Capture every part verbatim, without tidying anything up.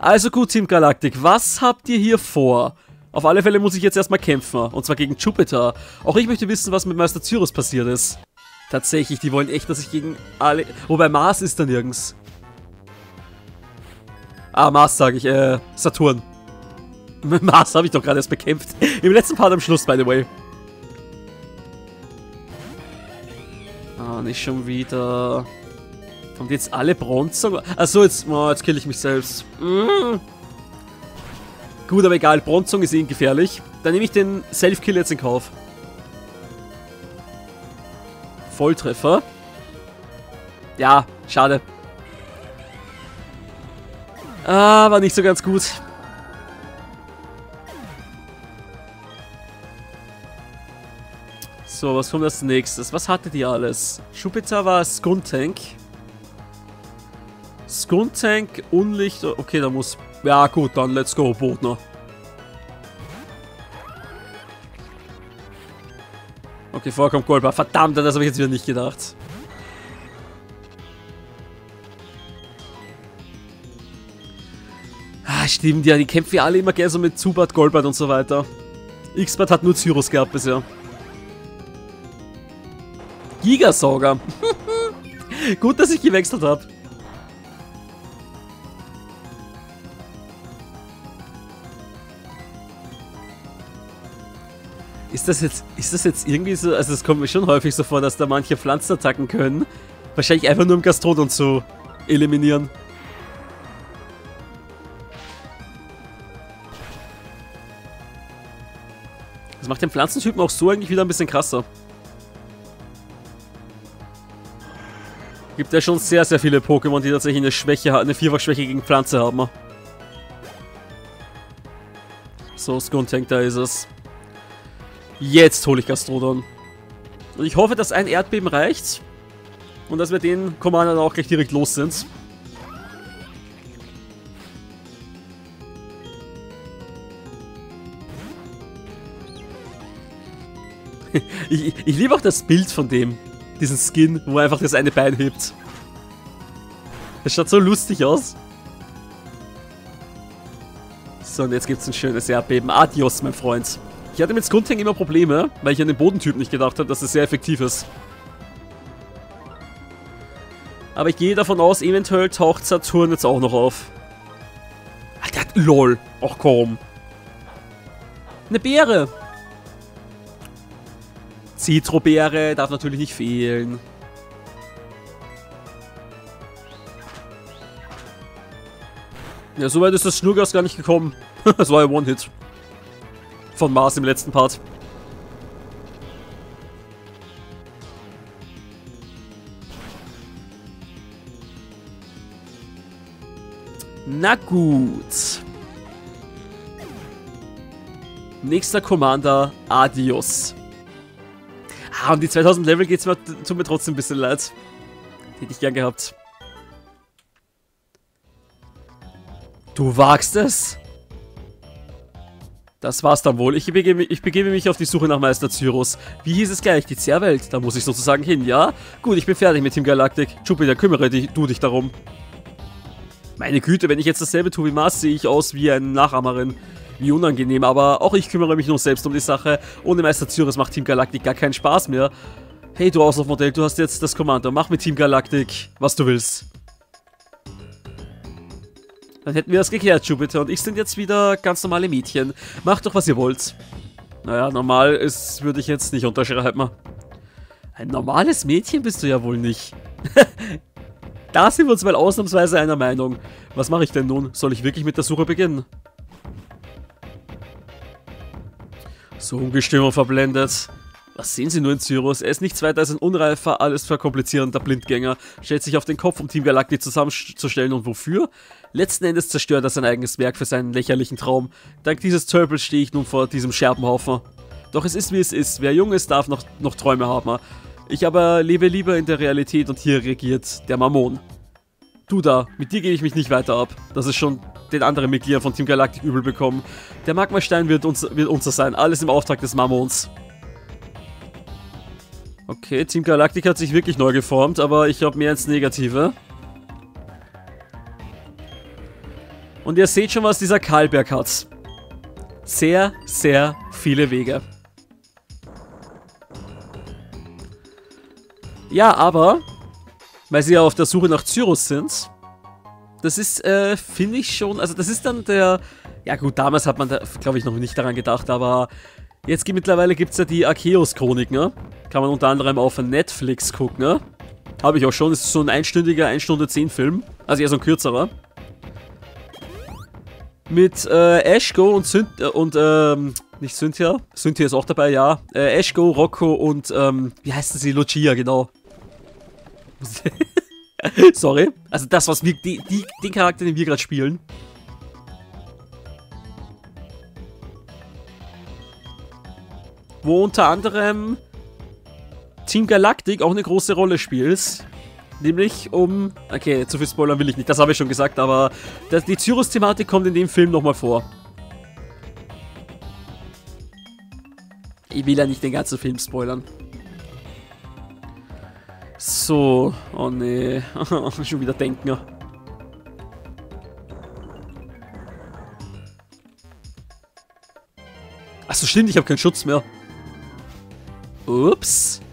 Also gut, Team Galactic, was habt ihr hier vor? Auf alle Fälle muss ich jetzt erstmal kämpfen, und zwar gegen Jupiter. Auch ich möchte wissen, was mit Meister Cyrus passiert ist. Tatsächlich, die wollen echt, dass ich gegen alle... Wobei Mars ist da nirgends. Ah, Mars sage ich, äh, Saturn. Mars habe ich doch gerade erst bekämpft. Im letzten Part am Schluss, by the way. Ah, nicht schon wieder... Kommt jetzt alle Bronze? Achso, jetzt, oh, jetzt kill ich mich selbst. Mm. Gut, aber egal, Bronzong ist eh gefährlich. Dann nehme ich den Self-Kill jetzt in Kauf. Volltreffer. Ja, schade. Ah, war nicht so ganz gut. So, was kommt als nächstes? Was hattet ihr alles? Jupiter war Skuntank. Skuntank, Unlicht. Okay, da muss... Ja gut, dann let's go, Bodner. Okay, vorkommt Goldbar. Verdammt, das habe ich jetzt wieder nicht gedacht. Ah, stimmt, ja, die kämpfen ja alle immer gerne so mit Zubat, Goldbart und so weiter. X-Bart hat nur Cyrus gehabt bisher. Gigasauger. Gut, dass ich gewechselt habe. Ist das jetzt, ist das jetzt irgendwie so, also es kommt mir schon häufig so vor, dass da manche Pflanzen attacken können. Wahrscheinlich einfach nur um Gastrodon zu eliminieren. Das macht den Pflanzentypen auch so eigentlich wieder ein bisschen krasser. Gibt ja schon sehr, sehr viele Pokémon, die tatsächlich eine Schwäche, eine Vierfachschwäche gegen Pflanze haben. So, Skuntank, da ist es. Jetzt hole ich Gastrodon. Und ich hoffe, dass ein Erdbeben reicht. Und dass wir den Commander dann auch gleich direkt los sind. ich, ich liebe auch das Bild von dem. Diesen Skin, wo er einfach das eine Bein hebt. Das schaut so lustig aus. So, und jetzt gibt es ein schönes Erdbeben. Adios, mein Freund. Ich hatte mit Skuntank immer Probleme, weil ich an den Bodentyp nicht gedacht habe, dass es sehr effektiv ist. Aber ich gehe davon aus, eventuell taucht Saturn jetzt auch noch auf. Alter, lol. Ach komm. Eine Beere. Zitrobeere darf natürlich nicht fehlen. Ja, soweit ist das Schnurgas gar nicht gekommen. Das war ja One-Hit. Von Mars im letzten Part. Na gut. Nächster Commander, Adios. Ah, und die zweitausend Level geht's mir, tut mir trotzdem ein bisschen leid. Hätte ich gern gehabt. Du wagst es? Das war's dann wohl. Ich begebe, ich begebe mich auf die Suche nach Meister Cyrus. Wie hieß es gleich? Die Zerrwelt. Da muss ich sozusagen hin, ja? Gut, ich bin fertig mit Team Galactic. Jupiter, kümmere dich, du dich darum. Meine Güte, wenn ich jetzt dasselbe tue wie Mars, sehe ich aus wie eine Nachahmerin. Wie unangenehm, aber auch ich kümmere mich nur selbst um die Sache. Ohne Meister Cyrus macht Team Galactic gar keinen Spaß mehr. Hey, du Auslaufmodell, du hast jetzt das Kommando. Mach mit Team Galactic, was du willst. Dann hätten wir das geklärt, Jupiter und ich sind jetzt wieder ganz normale Mädchen. Macht doch, was ihr wollt. Naja, normal ist, würde ich jetzt nicht unterschreiben. Ein normales Mädchen bist du ja wohl nicht. Da sind wir uns mal ausnahmsweise einer Meinung. Was mache ich denn nun? Soll ich wirklich mit der Suche beginnen? So ungestüm und verblendet. Was sehen Sie nur in Cyrus? Er ist nichts weiter als ein unreifer, alles verkomplizierender Blindgänger. Stellt sich auf den Kopf, um Team Galactic zusammenzustellen. Und wofür? Letzten Endes zerstört er sein eigenes Werk für seinen lächerlichen Traum. Dank dieses Tölpels stehe ich nun vor diesem Scherbenhaufen. Doch es ist wie es ist. Wer jung ist, darf noch, noch Träume haben. Ich aber lebe lieber in der Realität und hier regiert der Mammon. Du da, mit dir gebe ich mich nicht weiter ab. Das ist schon den anderen Mitgliedern von Team Galactic übel bekommen. Der Magmastein wird, uns, wird unser sein. Alles im Auftrag des Mammons. Okay, Team Galactic hat sich wirklich neu geformt, aber ich glaube mehr ins Negative. Und ihr seht schon, was dieser Kahlberg hat. Sehr, sehr viele Wege. Ja, aber, weil sie ja auf der Suche nach Cyrus sind, das ist, äh, finde ich schon, also das ist dann der, ja gut, damals hat man da, glaube ich, noch nicht daran gedacht, aber jetzt gibt, mittlerweile gibt es ja die Arceus-Chronik, ne? Kann man unter anderem auf Netflix gucken, ne? Habe ich auch schon, das ist so ein einstündiger, eine Stunde zehn Film, also eher so ein kürzerer. Mit äh, Ashgo und Synth äh, und ähm, nicht Cynthia, Cynthia ist auch dabei, ja. Äh, Ashgo, Rocco und ähm, wie heißt sie? Lucia, genau. Sorry. Also das, was wir, die, die, den Charakter, den wir gerade spielen. Wo unter anderem Team Galactic auch eine große Rolle spielt. Nämlich um... Okay, zu viel Spoilern will ich nicht, das habe ich schon gesagt, aber das, die Cyrus-Thematik kommt in dem Film nochmal vor. Ich will ja nicht den ganzen Film spoilern. So, oh nee, schon wieder denken. Achso, stimmt, ich habe keinen Schutz mehr. Ups.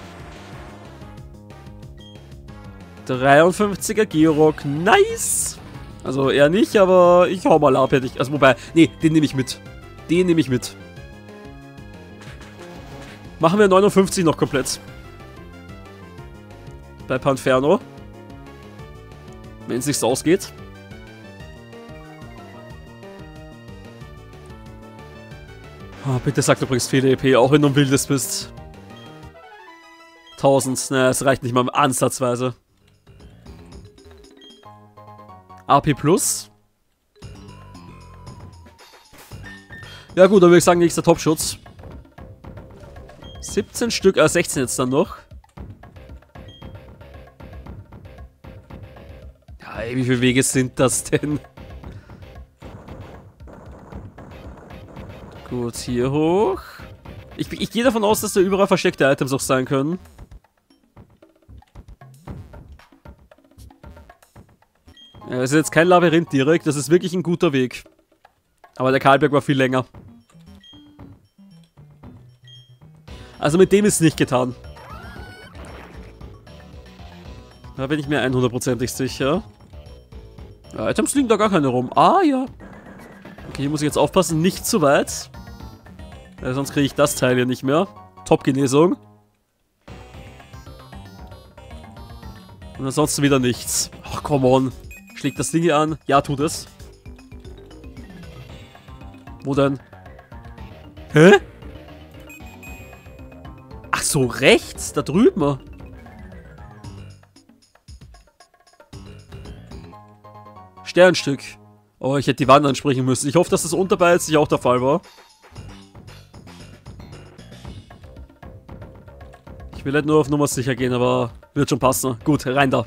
dreiundfünfziger Georock, nice! Also eher nicht, aber ich hau mal ab, hätte ich. Also wobei, nee, den nehme ich mit. Den nehme ich mit. Machen wir neunundfünfzig noch komplett. Bei Panferno. Wenn es nicht ausgeht. Oh, bitte sag, du bringst viele E P, auch wenn du ein Wildes bist. tausend, ne, es reicht nicht mal ansatzweise. A P plus. Ja gut, dann würde ich sagen, nächster Topschutz. siebzehn Stück, äh, sechzehn jetzt dann noch. Ja, ey, wie viele Wege sind das denn? Gut, hier hoch. Ich, ich gehe davon aus, dass da überall versteckte Items auch sein können. Ja, das ist jetzt kein Labyrinth direkt, das ist wirklich ein guter Weg. Aber der Kahlberg war viel länger. Also mit dem ist es nicht getan. Da bin ich mir hundertprozentig sicher. Ja, Items liegen da gar keine rum. Ah, ja. Okay, hier muss ich jetzt aufpassen, nicht zu weit. Ja, sonst kriege ich das Teil hier nicht mehr. Top-Genesung. Und ansonsten wieder nichts. Ach, come on. Schlägt das Ding hier an? Ja, tut es. Wo denn? Hä? Ach so, rechts? Da drüben? Sternstück. Oh, ich hätte die Wand ansprechen müssen. Ich hoffe, dass das unterbei jetzt nicht auch der Fall war. Ich will halt nur auf Nummer sicher gehen, aber wird schon passen. Gut, rein da.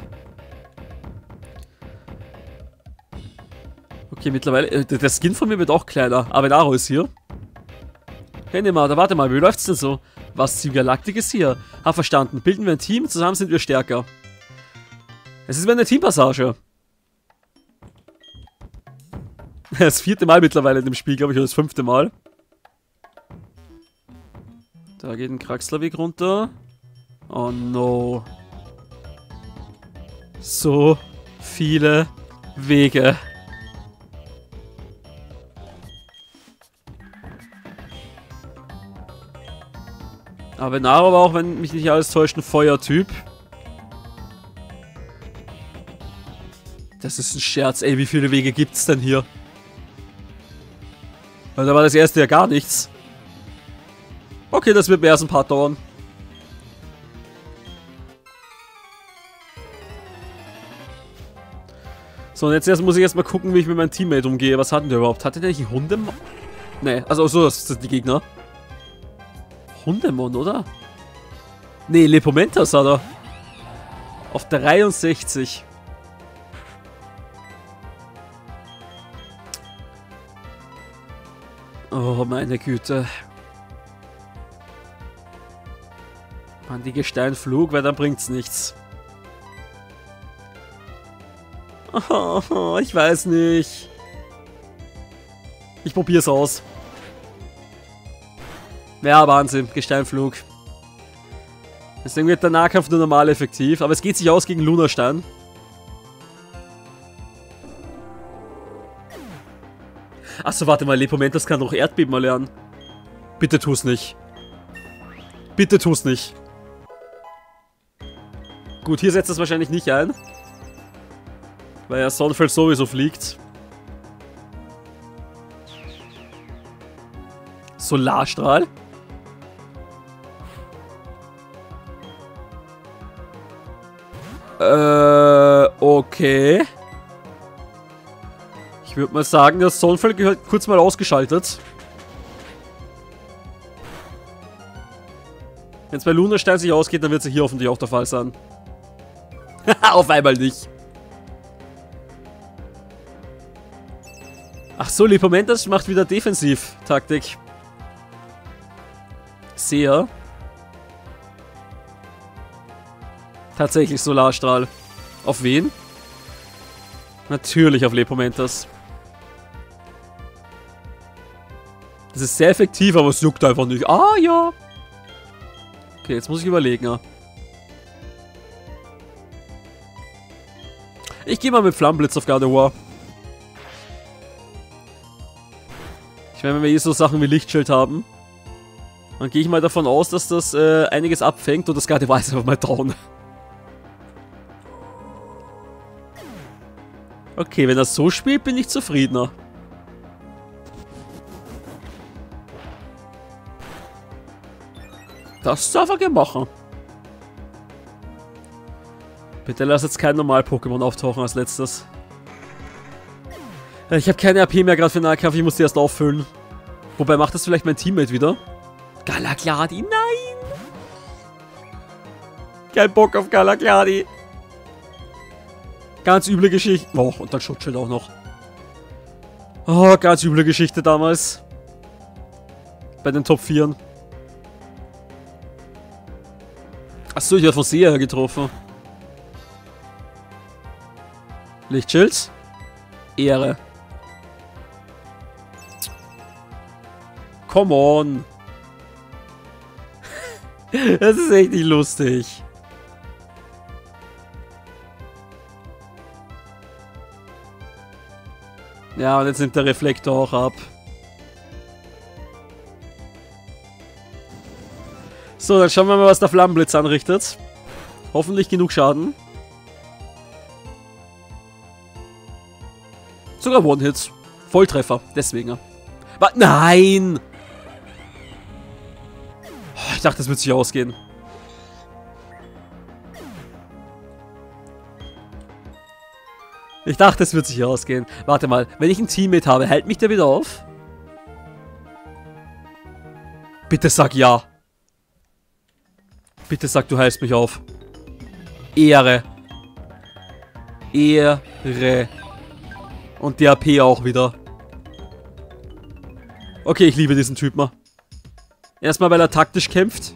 Okay, mittlerweile... Der Skin von mir wird auch kleiner. Avenaro ist hier. Hey, Neymar, da warte mal, wie läuft's denn so? Was, Team Galactic ist hier? Hab verstanden. Bilden wir ein Team, zusammen sind wir stärker. Es ist wie eine Teampassage. Das vierte Mal mittlerweile in dem Spiel, glaube ich, oder das fünfte Mal. Da geht ein Kraxlerweg runter. Oh no. So viele Wege. Avenaro war auch, wenn mich nicht alles täuscht, ein Feuertyp. Das ist ein Scherz, ey, wie viele Wege gibt's denn hier? Weil da war das erste ja gar nichts. Okay, das wird mir erst ein paar dauern. So, und jetzt erst muss ich erstmal gucken, wie ich mit meinem Teammate umgehe. Was hatten der überhaupt? Hatte der nicht Hunde? Ne, also so, das sind die Gegner. Hundemon, oder? Ne, Lepomentas hat er. Auf dreiundsechzig. Oh, meine Güte. Mann, die Gesteinflug, weil dann bringt's nichts. Oh, ich weiß nicht. Ich probier's aus. Ja, Wahnsinn. Gesteinflug. Deswegen wird der Nahkampf nur normal effektiv. Aber es geht sich aus gegen Lunastein. Achso, warte mal. Lepomentas kann doch Erdbeben mal lernen. Bitte tu's nicht. Bitte tu's nicht. Gut, hier setzt es wahrscheinlich nicht ein. Weil ja Sonnenfeld sowieso fliegt. Solarstrahl? Äh, okay. Ich würde mal sagen, das Sonnenfeld gehört kurz mal ausgeschaltet. Wenn es bei Lunastein sich ausgeht, dann wird es hier hoffentlich auch der Fall sein. Auf einmal nicht. Ach so, Lepomentas macht wieder Defensiv-Taktik. Sehr. Tatsächlich Solarstrahl. Auf wen? Natürlich auf Lepomentas. Das ist sehr effektiv, aber es juckt einfach nicht. Ah, ja. Okay, jetzt muss ich überlegen. Ja. Ich gehe mal mit Flammenblitz auf Gardevoir. Ich meine, wenn wir eh so Sachen wie Lichtschild haben, dann gehe ich mal davon aus, dass das äh, einiges abfängt und das Gardevoir ist einfach mal down. Okay, wenn er so spielt, bin ich zufriedener. Das darf er gerne machen. Bitte lass jetzt kein Normal-Pokémon auftauchen als letztes. Ich habe keine A P mehr gerade für Nahkampf, ich muss die erst auffüllen. Wobei macht das vielleicht mein Teammate wieder? Galagladi, nein! Kein Bock auf Galagladi. Ganz üble Geschichte. Oh, und dann Schutzschild auch noch. Oh, ganz üble Geschichte damals. Bei den Top vier. Achso, ich werde von Seher her getroffen. Lichtschild. Ehre. Come on. Das ist echt nicht lustig. Ja, und jetzt nimmt der Reflektor auch ab. So, dann schauen wir mal, was der Flammenblitz anrichtet. Hoffentlich genug Schaden. Sogar One-Hits. Volltreffer, deswegen. Was? Nein! Ich dachte, das wird sich ausgehen. Ich dachte, es wird sich ausgehen. Warte mal, wenn ich ein Teammate habe, hält mich der wieder auf? Bitte sag ja. Bitte sag, du heilst mich auf. Ehre. Ehre. Und die A P auch wieder. Okay, ich liebe diesen Typ mal. Erstmal, weil er taktisch kämpft.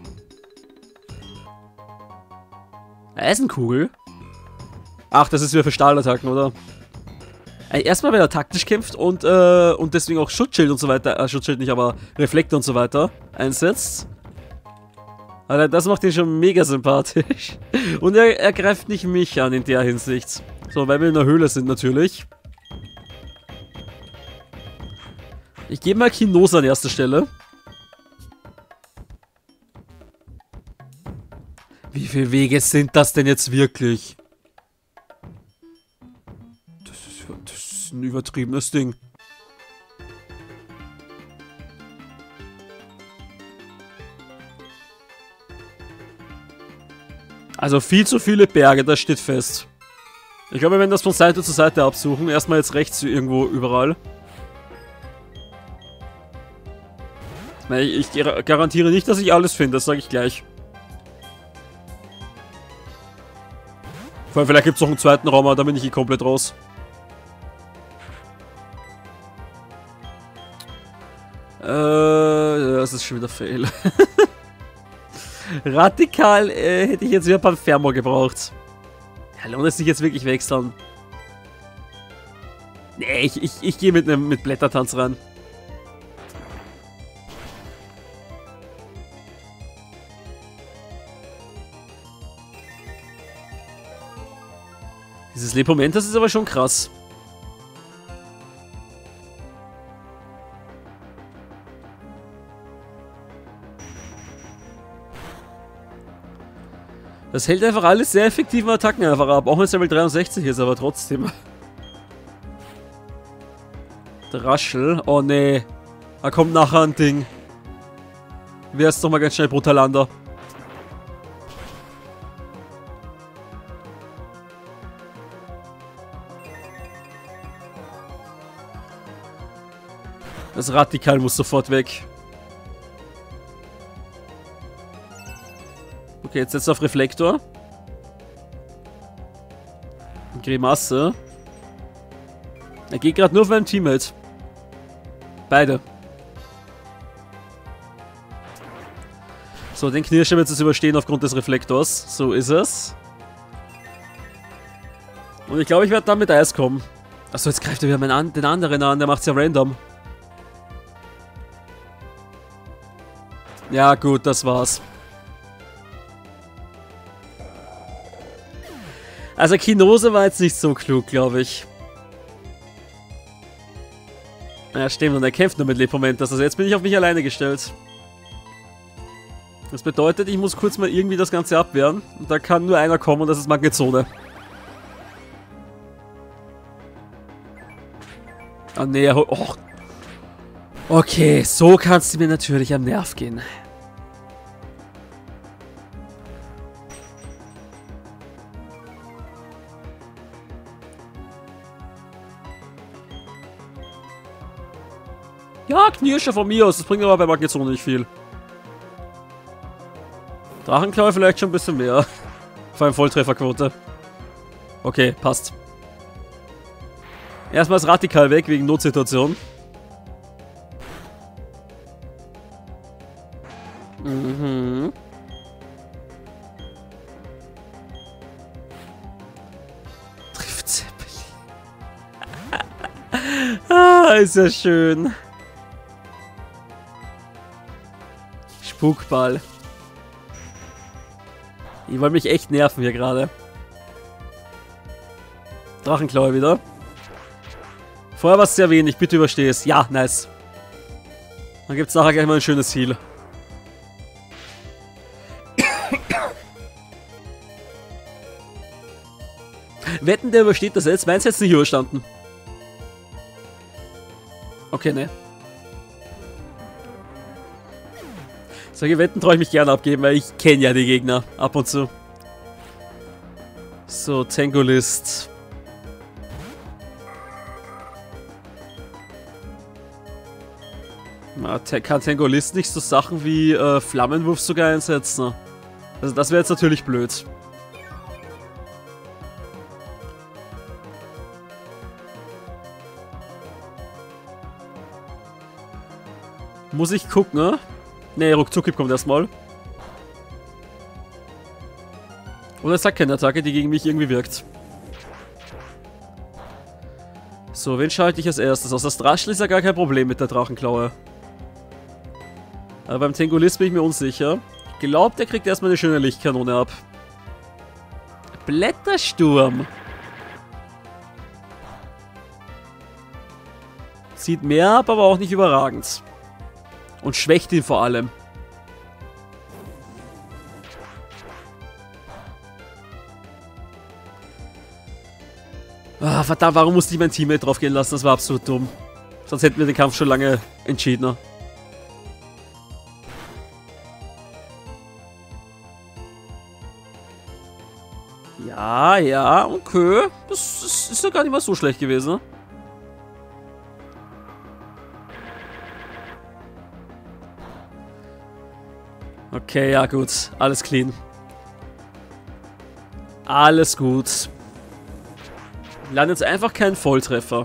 Eisenkugel? Ach, das ist wieder für Stahlattacken, oder? Erstmal, weil er taktisch kämpft und, äh, und deswegen auch Schutzschild und so weiter, äh, Schutzschild nicht, aber Reflektor und so weiter einsetzt. Alter, das macht ihn schon mega sympathisch. Und er, er greift nicht mich an in der Hinsicht. So, weil wir in der Höhle sind natürlich. Ich gebe mal Kinosa an erster Stelle. Wie viele Wege sind das denn jetzt wirklich? Das ist, das ist ein übertriebenes Ding. Also viel zu viele Berge, das steht fest. Ich glaube, wir werden das von Seite zu Seite absuchen. Erstmal jetzt rechts irgendwo überall. Ich garantiere nicht, dass ich alles finde, das sage ich gleich. Vor allem, vielleicht gibt es noch einen zweiten Raum, aber da bin ich hier komplett raus. Äh, das ist schon wieder Fail. Radikal äh, hätte ich jetzt wieder Panfermo gebraucht. Ja, lohnt es sich jetzt wirklich wechseln? Nee, ich, ich, ich gehe mit, mit Blättertanz ran. Dieses Lepomentas ist aber schon krass. Das hält einfach alles sehr effektiven Attacken einfach ab. Auch wenn es Level dreiundsechzig ist, aber trotzdem. Draschel. Oh nee. Da kommt nachher ein Ding. Wer ist doch mal ganz schnell Brutalander. Das Radikal muss sofort weg. Okay, jetzt setzt auf Reflektor. Grimasse. Er geht gerade nur auf meinen Teammate. Beide. So, den Knirscher wird es überstehen aufgrund des Reflektors. So ist es. Und ich glaube, ich werde dann mit Eis kommen. Achso, jetzt greift er wieder meinen an den anderen an. Der macht es ja random. Ja, gut, das war's. Also Kinose war jetzt nicht so klug, glaube ich. Ja, stimmt, und er kämpft nur mit Lepomentas. Also jetzt bin ich auf mich alleine gestellt. Das bedeutet, ich muss kurz mal irgendwie das Ganze abwehren. Und da kann nur einer kommen und das ist Magnezone. Ah, nee, er... Oh. Okay, so kannst du mir natürlich am Nerv gehen. Ja, Knirscher von mir aus. Das bringt aber bei Magnezone nicht viel. Drachenklau vielleicht schon ein bisschen mehr. Vor allem Volltrefferquote. Okay, passt. Erstmal das Radikal weg wegen Notsituation. Mhm. Trifft Zeppelin. Ah, ist ja schön. Spukball. Die wollen mich echt nerven hier gerade. Drachenklaue wieder. Vorher war es sehr wenig, bitte übersteh es. Ja, nice. Dann gibt es nachher gleich mal ein schönes Heal. Wetten, der übersteht das jetzt? Meins hätte nicht überstanden. Okay, ne. Solche Wetten traue ich mich gerne abgeben, weil ich kenne ja die Gegner ab und zu. So, Tangolist. Kann Tangolist nicht so Sachen wie äh, Flammenwurf sogar einsetzen? Also das wäre jetzt natürlich blöd. Muss ich gucken, ne? Ne, Ruckzuck kommt erstmal. Oder es hat keine Attacke, die gegen mich irgendwie wirkt. So, wen schalte ich als erstes aus? Das Draschel ist ja gar kein Problem mit der Drachenklaue. Aber beim Tangolist bin ich mir unsicher. Ich glaube, der kriegt erstmal eine schöne Lichtkanone ab. Blättersturm. Zieht mehr ab, aber auch nicht überragend. Und schwächt ihn vor allem. Ah, verdammt, warum musste ich mein Teammate drauf gehen lassen? Das war absolut dumm. Sonst hätten wir den Kampf schon lange entschieden. Ja, ja, okay. Das ist, ist ja gar nicht mal so schlecht gewesen. Okay, ja gut. Alles clean. Alles gut. Landet jetzt einfach kein Volltreffer.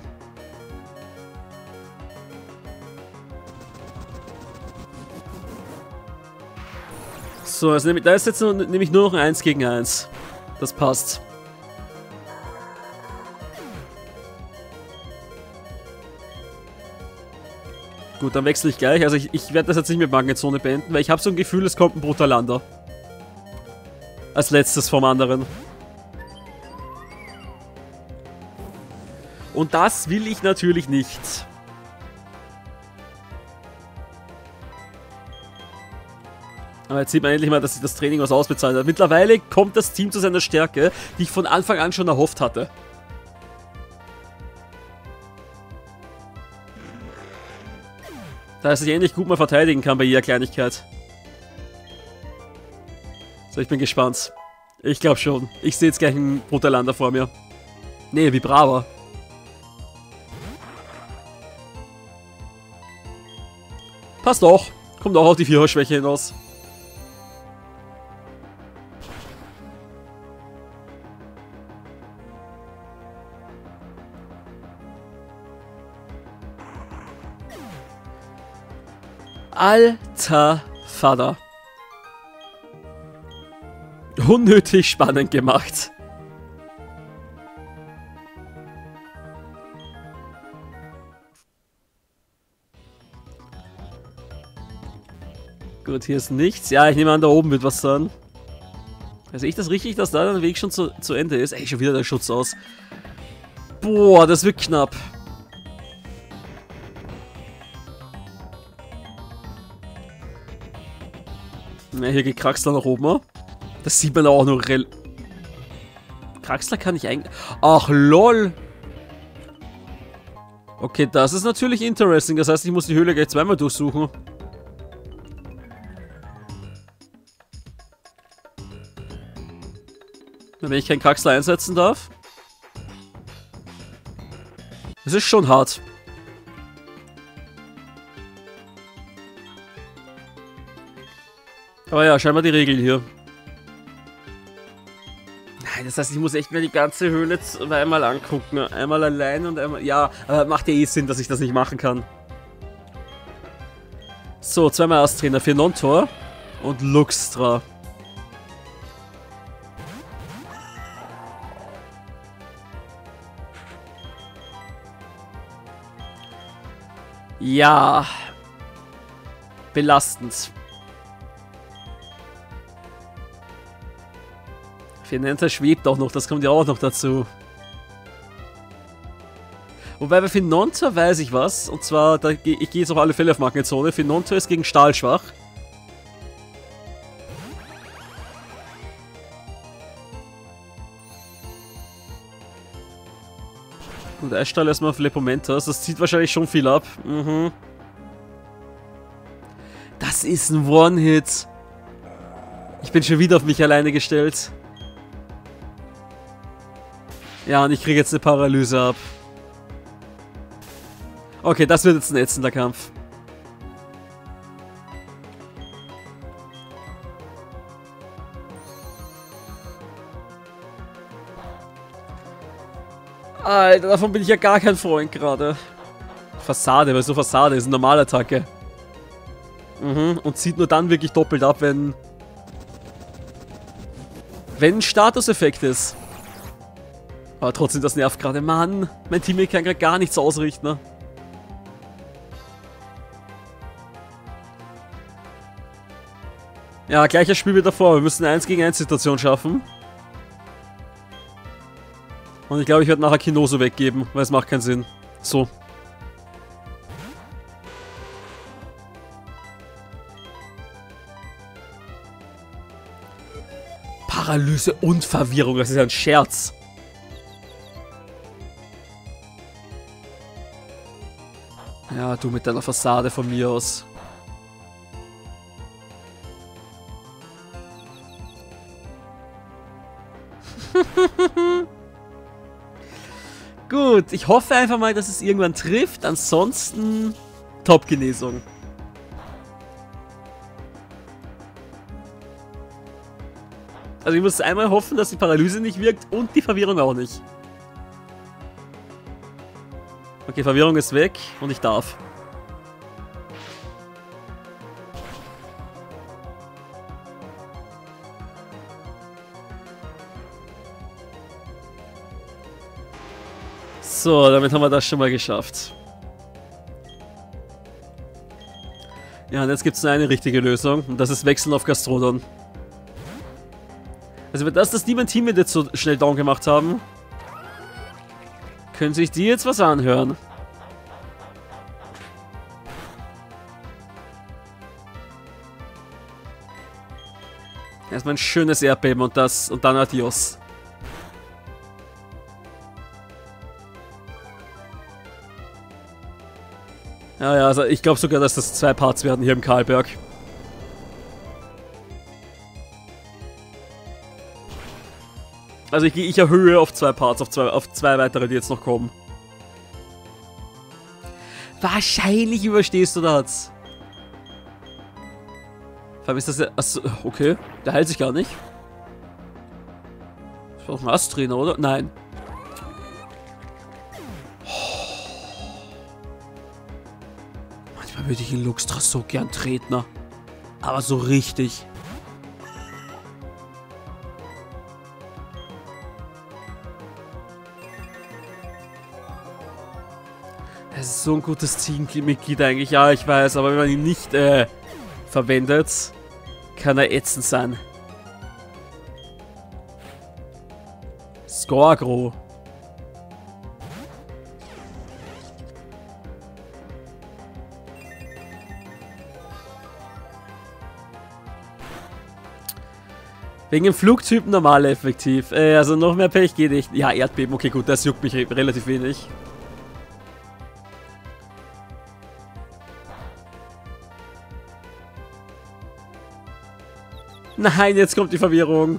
So, also nehm, da ist jetzt nämlich nur noch ein eins gegen eins. Das passt. Gut, dann wechsle ich gleich. Also ich, ich werde das jetzt nicht mit Magnezone beenden, weil ich habe so ein Gefühl, es kommt ein Brutalander. Als letztes vom anderen. Und das will ich natürlich nicht. Aber jetzt sieht man endlich mal, dass sich das Training was ausbezahlt hat. Mittlerweile kommt das Team zu seiner Stärke, die ich von Anfang an schon erhofft hatte. Dass ich endlich gut mal verteidigen kann bei jeder Kleinigkeit. So, ich bin gespannt. Ich glaube schon. Ich sehe jetzt gleich einen Brutalander vor mir. Nee, wie braver. Passt auch. Kommt auch auf die Viererschwäche hinaus. Alter Vater. Unnötig spannend gemacht. Gut, hier ist nichts. Ja, ich nehme an, da oben wird was sein. Sehe ich das richtig, dass da der Weg schon zu, zu Ende ist? Ey, schon wieder der Schutz aus. Boah, das wird knapp. Ja, hier geht Kraxler nach oben. Das sieht man auch noch rel... Kraxler kann ich eigentlich... Ach, lol. Okay, das ist natürlich interesting. Das heißt, ich muss die Höhle gleich zweimal durchsuchen. Wenn ich keinen Kraxler einsetzen darf. Das ist schon hart. Aber ja, scheinbar die Regeln hier. Nein, das heißt, ich muss echt mir die ganze Höhle zweimal angucken. Einmal allein und einmal... Ja, aber macht ja eh Sinn, dass ich das nicht machen kann. So, zweimal Austrainer für Non-Tor und Luxtra. Ja. Belastend. Finenza schwebt auch noch, das kommt ja auch noch dazu. Wobei bei Finonta weiß ich was, und zwar, da, ich gehe jetzt auf alle Fälle auf Magnezone. Finonta ist gegen Stahl schwach. Und Eisstahl erstmal auf Lepomentas, das zieht wahrscheinlich schon viel ab. Mhm. Das ist ein One-Hit. Ich bin schon wieder auf mich alleine gestellt. Ja, und ich kriege jetzt eine Paralyse ab. Okay, das wird jetzt ein ätzender Kampf. Alter, davon bin ich ja gar kein Freund gerade. Fassade, weil so Fassade ist eine Normalattacke. Mhm, und zieht nur dann wirklich doppelt ab, wenn... Wenn ein Statuseffekt ist. Aber trotzdem, das nervt gerade. Mann, mein Teammate kann gerade gar nichts ausrichten, ne? Ja, gleiches Spiel wie davor. Wir müssen eine eins gegen eins Situation schaffen. Und ich glaube, ich werde nachher Kinoso weggeben, weil es macht keinen Sinn. So. Paralyse und Verwirrung, das ist ja ein Scherz. Ja, du mit deiner Fassade von mir aus. Gut, ich hoffe einfach mal, dass es irgendwann trifft. Ansonsten Top-Genesung. Also ich muss einmal hoffen, dass die Paralyse nicht wirkt und die Verwirrung auch nicht. Okay, Verwirrung ist weg und ich darf. So, damit haben wir das schon mal geschafft. Ja, und jetzt gibt es nur eine richtige Lösung und das ist Wechseln auf Gastrodon. Also wenn das das Demon Team jetzt so schnell down gemacht haben, Können sich die jetzt was anhören? Erstmal ein schönes Erdbeben und das und dann Adios. Ja, ja, also ich glaube sogar, dass das zwei Parts werden hier im Karlberg. Also ich, ich erhöhe auf zwei Parts, auf zwei, auf zwei weitere, die jetzt noch kommen. Wahrscheinlich überstehst du das. Vor allem ist das ja... Achso, okay. Der heilt sich gar nicht. Das war doch ein Ast-Trainer, oder? Nein. Manchmal würde ich in Luxtra so gern treten. Aber so richtig. Es ist so ein gutes Teammitglied eigentlich. Ja, ich weiß, aber wenn man ihn nicht äh, verwendet, kann er ätzend sein. Skorgro. Wegen dem Flugtypen normal effektiv. Äh, also noch mehr Pech geht nicht. Ja, Erdbeben, okay gut, das juckt mich re relativ wenig. Nein, jetzt kommt die Verwirrung.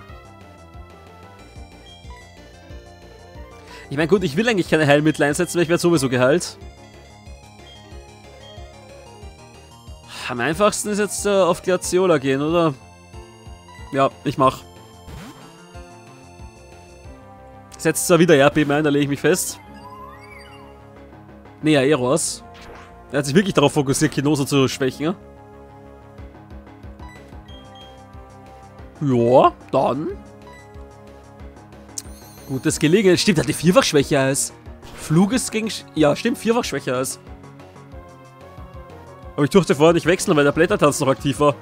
Ich meine, gut, ich will eigentlich keine Heilmittel einsetzen, weil ich werde sowieso geheilt. Am einfachsten ist jetzt äh, auf Glaciola gehen, oder? Ja, ich mach. Setzt zwar wieder Erdbeben ein, da lege ich mich fest. Nee, Aeros. Er hat sich wirklich darauf fokussiert, Kinoso zu schwächen. Ja, dann. Gutes Gelegen. Stimmt, er hat die vierfach schwächer als. Flug ist gegen... Ja, stimmt, vierfach schwächer als. Aber ich durfte vorher nicht wechseln, weil der Blättertanz noch aktiv war.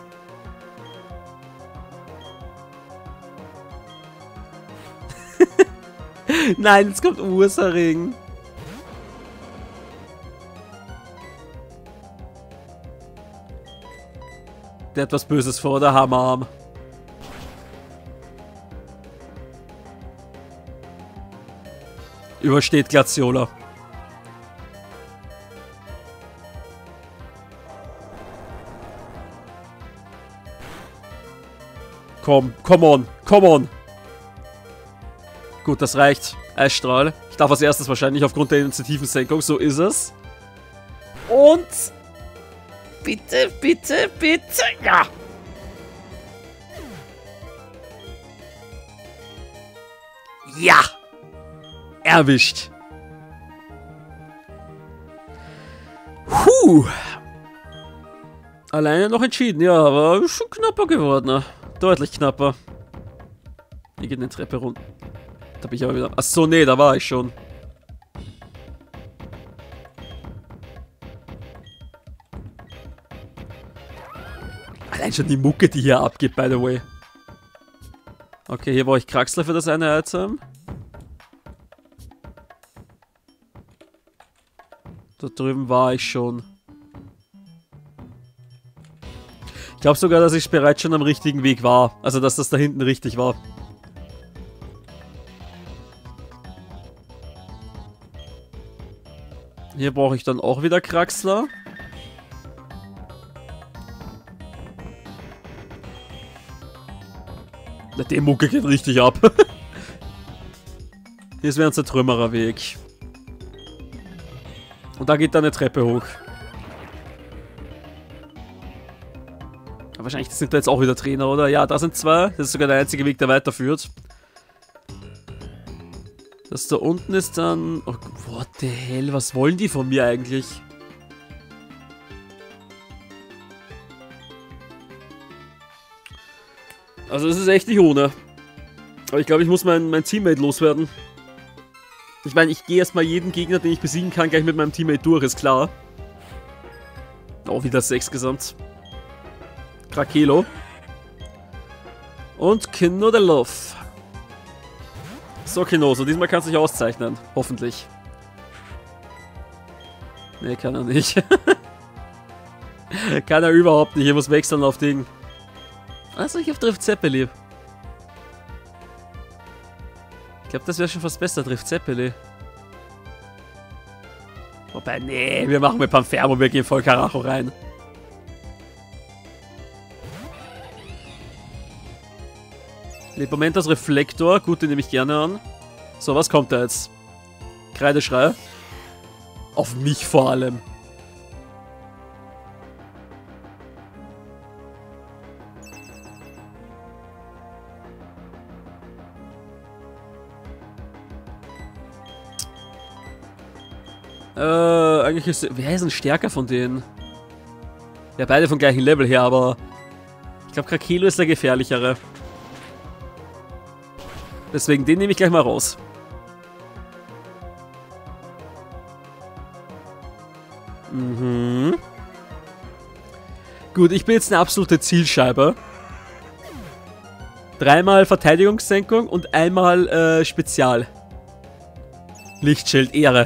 Nein, jetzt kommt Ursaring. Der hat was Böses vor, der Hammerarm. Übersteht Glaciola. Komm, come on, come on. Gut, das reicht. Eisstrahl. Ich darf als erstes wahrscheinlich aufgrund der Initiativensenkung, so ist es. Und... Bitte, bitte, bitte, ja. Ja. Erwischt. Puh. Alleine noch entschieden, ja, aber schon knapper geworden. Ne? Deutlich knapper. Hier geht eine Treppe runter. Da bin ich aber wieder... Achso, nee, da war ich schon. Allein schon die Mucke, die hier abgeht, by the way. Okay, hier brauche ich Kraxler für das eine Item. Da drüben war ich schon. Ich glaube sogar, dass ich bereits schon am richtigen Weg war. Also, dass das da hinten richtig war. Hier brauche ich dann auch wieder Kraxler. Na, die Mucke geht richtig ab. Hier ist wieder unser Trümmererweg. Und da geht dann eine Treppe hoch. Aber wahrscheinlich sind da jetzt auch wieder Trainer, oder? Ja, da sind zwei. Das ist sogar der einzige Weg, der weiterführt. Das da unten ist dann... Oh, what the hell? Was wollen die von mir eigentlich? Also es ist echt nicht ohne. Aber ich glaube, ich muss mein, mein Teammate loswerden. Ich meine, ich gehe erstmal jeden Gegner, den ich besiegen kann, gleich mit meinem Teammate durch, ist klar. Oh, wieder sechs gesamt. Krakelo. Und Kinodelov. So, Kinoso, diesmal kannst du dich auszeichnen. Hoffentlich. Ne, kann er nicht. Kann er überhaupt nicht. Er muss wechseln auf Ding. Also, ich auf Drift Zeppeli. Ich glaube, das wäre schon fast besser, Drift Zeppeli. Wobei, nee, wir machen mit Panfermo, wir gehen voll Karacho rein. Lepomentos Reflektor, gut, den nehme ich gerne an. So, was kommt da jetzt? Kreideschrei. Auf mich vor allem. Äh, eigentlich ist... Wer ist denn stärker von denen? Ja, beide vom gleichen Level her, aber... Ich glaube, Krakelo ist der gefährlichere. Deswegen, den nehme ich gleich mal raus. Mhm. Gut, ich bin jetzt eine absolute Zielscheibe. Dreimal Verteidigungssenkung und einmal äh, Spezial. Lichtschild, Ehre.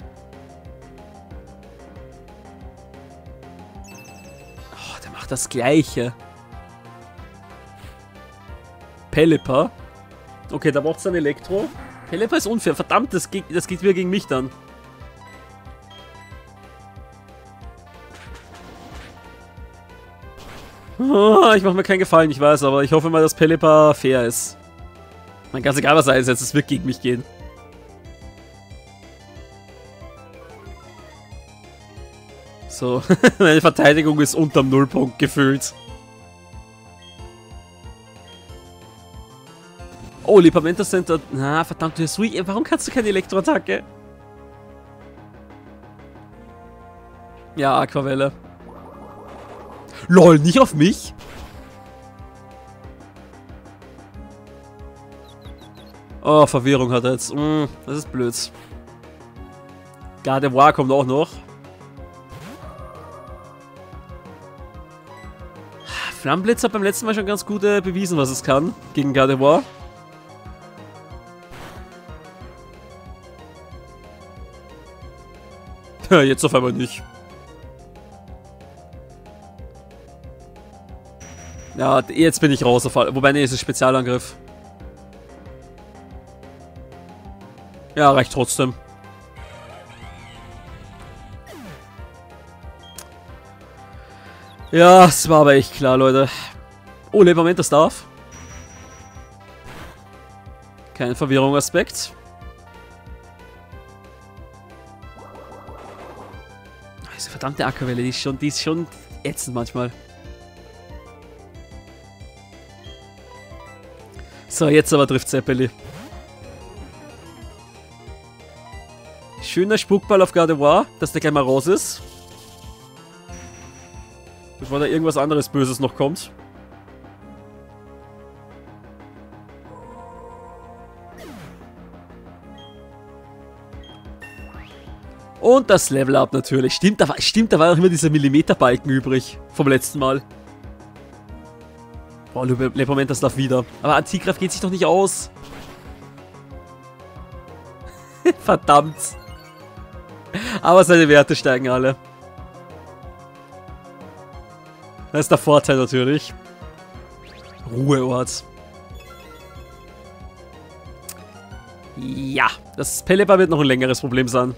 Oh, der macht das Gleiche. Pelipper. Okay, da braucht es ein Elektro. Pelipper ist unfair. Verdammt, das geht, das geht wieder gegen mich dann. Oh, ich mache mir keinen Gefallen, ich weiß, aber ich hoffe mal, dass Pelipper fair ist. Mein ganz egal, was er einsetzt, es wird gegen mich gehen. So, meine Verteidigung ist unterm Nullpunkt gefühlt. Oh, Lipamento Center. Na, verdammt, du hast ruhig. Warum kannst du keine Elektroattacke? Ja, Aquavelle. Lol, nicht auf mich? Oh, Verwirrung hat er jetzt. Mm, das ist blöd. Gardevoir kommt auch noch. Flammenblitz hat beim letzten Mal schon ganz gut äh, bewiesen, was es kann. Gegen Gardevoir. Jetzt auf einmal nicht. Ja, jetzt bin ich raus. Auf all. Wobei, nee, es ist Spezialangriff. Ja, reicht trotzdem. Ja, es war aber echt klar, Leute. Oh, Leberment, das darf. Kein Verwirrung-Aspekt. Diese verdammte Aquavelle, die ist schon, die ist schon ätzend manchmal. So, jetzt aber trifft Zeppeli. Schöner Spuckball auf Gardevoir, dass der gleich mal raus ist. Bevor da irgendwas anderes Böses noch kommt. Und das Level-Up natürlich. Stimmt da, war, stimmt, da war auch immer dieser Millimeter-Balken übrig. Vom letzten Mal. Boah, Lepoment, das darf wieder. Aber Antikraft geht sich doch nicht aus. Verdammt. Aber seine Werte steigen alle. Das ist der Vorteil natürlich. Ruheort. Ja, das Pelipper wird noch ein längeres Problem sein.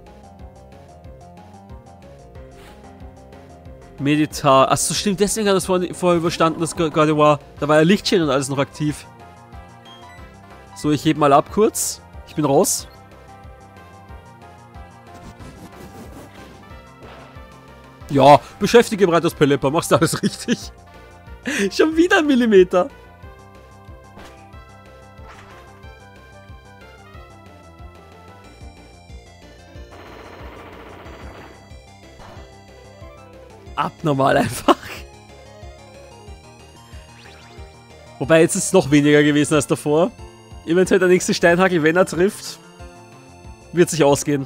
Meditar. Achso, stimmt, deswegen hat er es vorher vor überstanden, das Gardevoir. Da war ja Lichtschild und alles noch aktiv. So, ich hebe mal ab kurz. Ich bin raus. Ja, beschäftige bereits das Pelipper. Machst du alles richtig? Schon wieder ein Millimeter. Abnormal einfach. Wobei, jetzt ist es noch weniger gewesen als davor. Eventuell der nächste Steinhagel, wenn er trifft, wird sich ausgehen.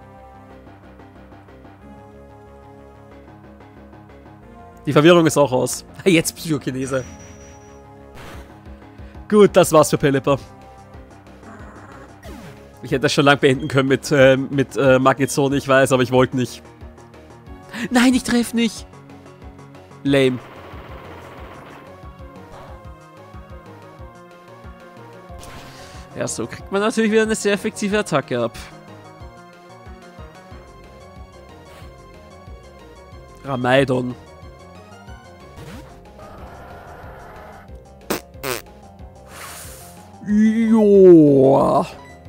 Die Verwirrung ist auch raus. Jetzt Psychokinese. Gut, das war's für Pelipper. Ich hätte das schon lange beenden können mit, äh, mit äh, Magnetzone, ich weiß, aber ich wollte nicht. Nein, ich treffe nicht. Lame. Ja, so kriegt man natürlich wieder eine sehr effektive Attacke ab. Ramaidon. Joa.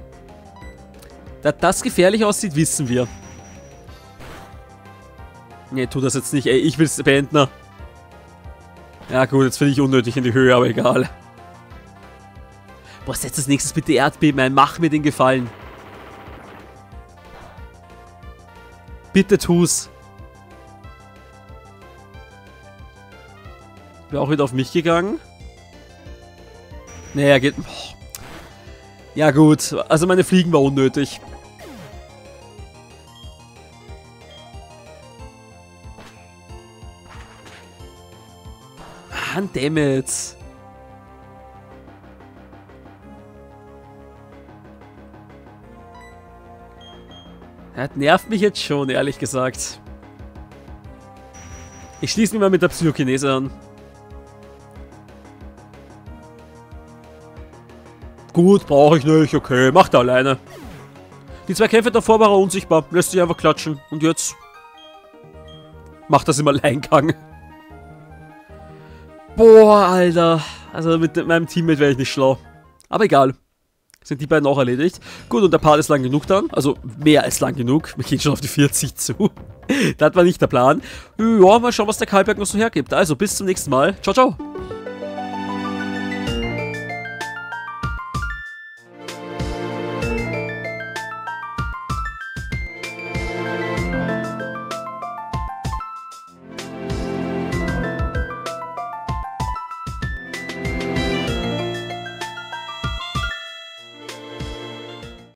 Da das gefährlich aussieht, wissen wir. Ne, tu das jetzt nicht. Ey, ich will's beenden. Ja gut, jetzt finde ich unnötig in die Höhe, aber egal. Boah, setz als nächstes bitte Erdbeben ein. Mach mir den Gefallen. Bitte tu's. Wäre auch wieder auf mich gegangen. Naja, geht... Oh. Ja gut, also meine Fliegen war unnötig. Mann, dammit. Das nervt mich jetzt schon, ehrlich gesagt. Ich schließe mich mal mit der Psychokinese an. Gut, brauche ich nicht, okay, macht er alleine. Die zwei Kämpfe davor war er unsichtbar, lässt sich einfach klatschen. Und jetzt macht das im Alleingang. Boah, Alter. Also mit meinem Teammate wäre ich nicht schlau. Aber egal. Sind die beiden auch erledigt. Gut, und der Part ist lang genug dann. Also mehr als lang genug. Wir gehen schon auf die vierzig zu. Das war nicht der Plan. Ja, mal schauen, was der Kalberg noch so hergibt. Also bis zum nächsten Mal. Ciao, ciao.